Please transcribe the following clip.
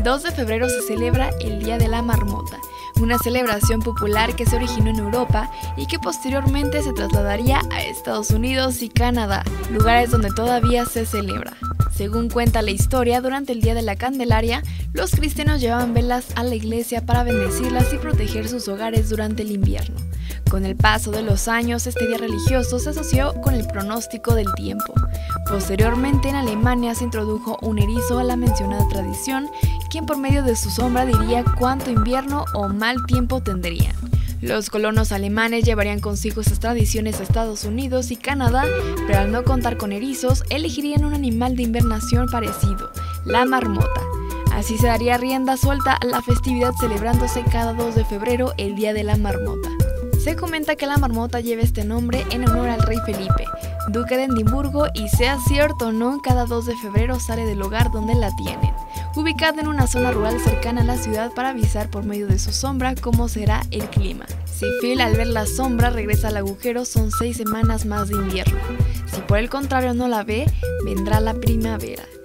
El 2 de febrero se celebra el Día de la Marmota, una celebración popular que se originó en Europa y que posteriormente se trasladaría a Estados Unidos y Canadá, lugares donde todavía se celebra. Según cuenta la historia, durante el Día de la Candelaria, los cristianos llevaban velas a la iglesia para bendecirlas y proteger sus hogares durante el invierno. Con el paso de los años, este día religioso se asoció con el pronóstico del tiempo. Posteriormente, en Alemania se introdujo un erizo a la mencionada tradición, quien por medio de su sombra diría cuánto invierno o mal tiempo tendrían. Los colonos alemanes llevarían consigo estas tradiciones a Estados Unidos y Canadá, pero al no contar con erizos, elegirían un animal de invernación parecido, la marmota. Así se daría rienda suelta a la festividad celebrándose cada 2 de febrero el Día de la Marmota. Se comenta que la marmota lleva este nombre en honor al rey Felipe, duque de Edimburgo, y sea cierto o no, cada 2 de febrero sale del hogar donde la tienen, ubicada en una zona rural cercana a la ciudad para avisar por medio de su sombra cómo será el clima. Si Phil al ver la sombra regresa al agujero, son 6 semanas más de invierno. Si por el contrario no la ve, vendrá la primavera.